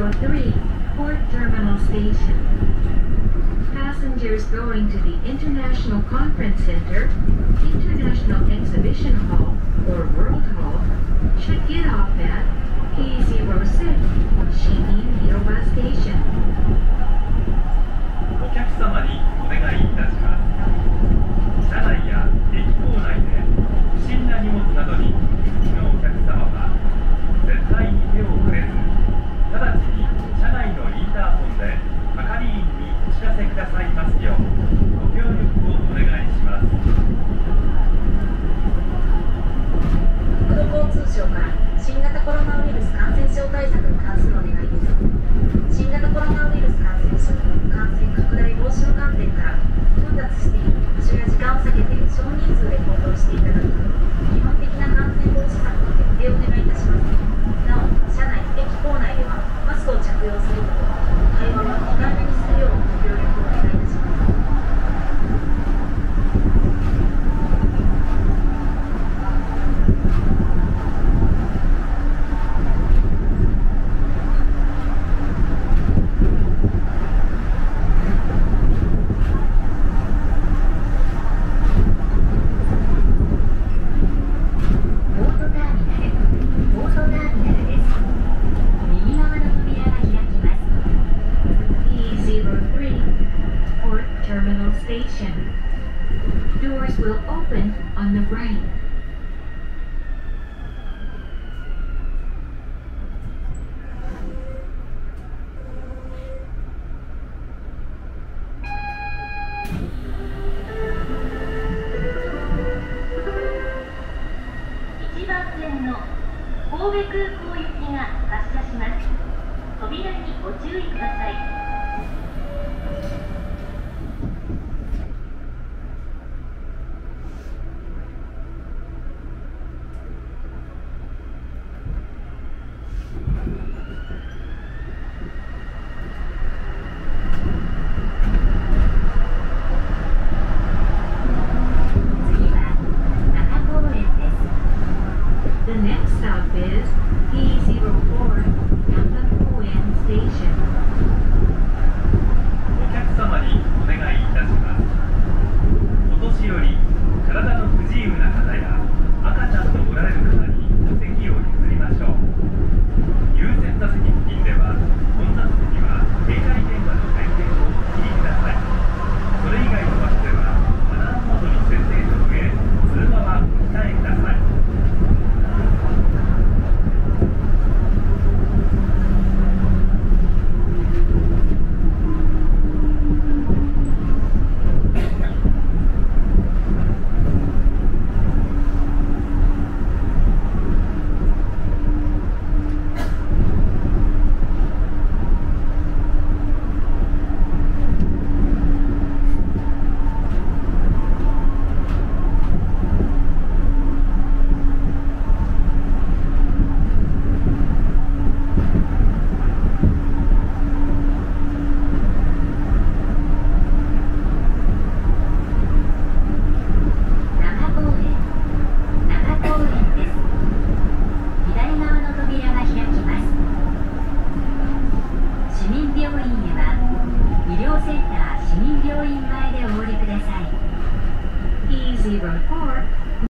E03 Port Terminal Station. Passengers going to the International Conference Center, International Exhibition Hall, or World Hall should get off at P06 Shimin-Hiroma Station. お客様にお願いいたします。車内や駅構内で不審な荷物などにお気づきのお客様は絶対に手を触れず、直ちに車内のインターホンで係員にお知らせくださいますようご協力をお願いします。 国土交通省から新型コロナウイルス感染症対策に関するお願いです。新型コロナウイルス感染症感染拡大防止の観点から混雑している場所や時間を避けて少人数で行動していただく基本的な感染防止策の徹底をお願いいたします。なお、車内、駅構内ではマスクを着用すること、会話は控えめにするようご協力をお願いいたします。 Doors will open on the right. 1番線の神戸空港行きが発車します。扉にご注意ください。 The next stop is P04 Nakakoen Station. お客様にお願いいたします。お年寄り、体の不自由な方や赤ちゃんとおられる方にお席を譲りましょう。優先座席付近では混雑時には携帯電話の電源をお切りください。それ以外の場所ではマナーモードに設定の上、通話はお控えください。 P04